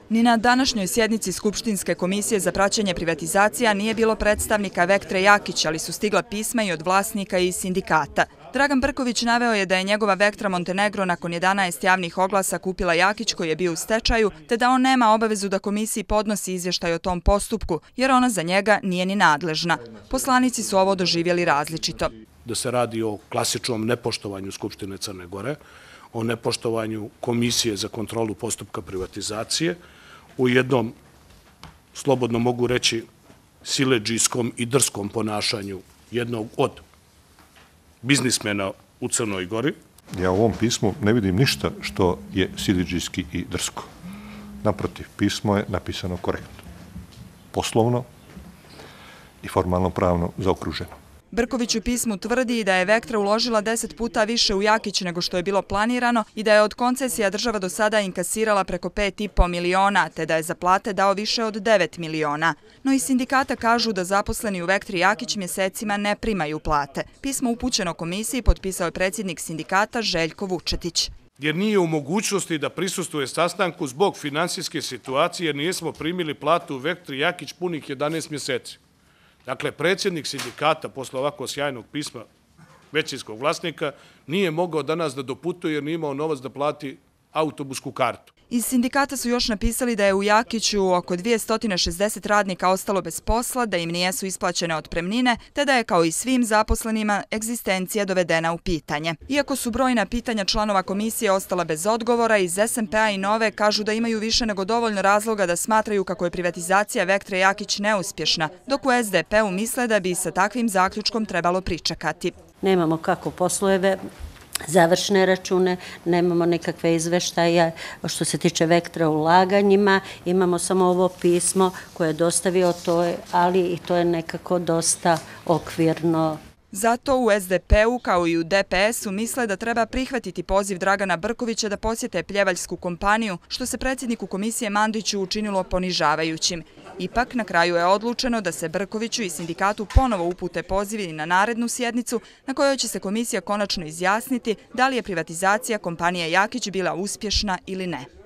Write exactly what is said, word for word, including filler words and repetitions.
Ni na današnjoj sjednici Skupštinske komisije za praćenje privatizacija nije bilo predstavnika Vektre Jakić, ali su stigla pisma i od vlasnika i sindikata. Dragan Brković naveo je da je njegova Vektra Montenegro nakon jedanaest javnih oglasa kupila Jakić koji je bio u stečaju, te da on nema obavezu da komisiji podnosi izvještaj o tom postupku, jer ona za njega nije ni nadležna. Poslanici su ovo doživjeli različito. Da se radi o klasičnom nepoštovanju Skupštine Crne Gore, o nepoštovanju Komisije za kontrolu postupka privatizacije, u jednom, slobodno mogu reći, siledžijskom i drskom ponašanju jednog od biznismena u Crnoj Gori. Ja u ovom pismu ne vidim ništa što je siledžijski i drsko. Naprotiv, pismo je napisano korektno, poslovno i formalno pravno zaokruženo. Brković u pismu tvrdi da je Vektra uložila deset puta više u Jakić nego što je bilo planirano i da je od koncesija država do sada inkasirala preko pet i po miliona, te da je za plate dao više od devet miliona. No i sindikata kažu da zaposleni u Vektri Jakić mjesecima ne primaju plate. Pismo upućeno komisiji potpisao je predsjednik sindikata Željko Vučetić. Jer nije u mogućnosti da prisustvuje sastanku zbog finansijske situacije jer nismo primili platu u Vektri Jakić punih jedanaest mjeseci. Dakle, predsjednik sindikata, posle ovako sjajnog pisma većinskog vlasnika, nije mogao danas da doputuje jer nije imao novac da plati autobusku kartu. Iz sindikata su još napisali da je u Jakiću oko dvjesto šezdeset radnika ostalo bez posla, da im nijesu isplaćene otpremnine, te da je kao i svim zaposlenima egzistencija dovedena u pitanje. Iako su brojna pitanja članova komisije ostala bez odgovora, iz S M P-a i Nove kažu da imaju više nego dovoljno razloga da smatraju kako je privatizacija Vektre Jakić neuspješna, dok u S D P-u misle da bi sa takvim zaključkom trebalo pričekati. Nemamo kako poslujeve, završne račune, nemamo nikakve izveštaje što se tiče Vektra ulaganjima, imamo samo ovo pismo koje je dostavio to, ali i to je nekako dosta okvirno. Zato u S D P-u kao i u D P S-u misle da treba prihvatiti poziv Dragana Brkovića da posjete pljevaljsku kompaniju, što se predsjedniku komisije Mandiću učinilo ponižavajućim. Ipak, na kraju je odlučeno da se Brkoviću i sindikatu ponovo upute pozivi na narednu sjednicu na kojoj će se komisija konačno izjasniti da li je privatizacija kompanije Jakić bila uspješna ili ne.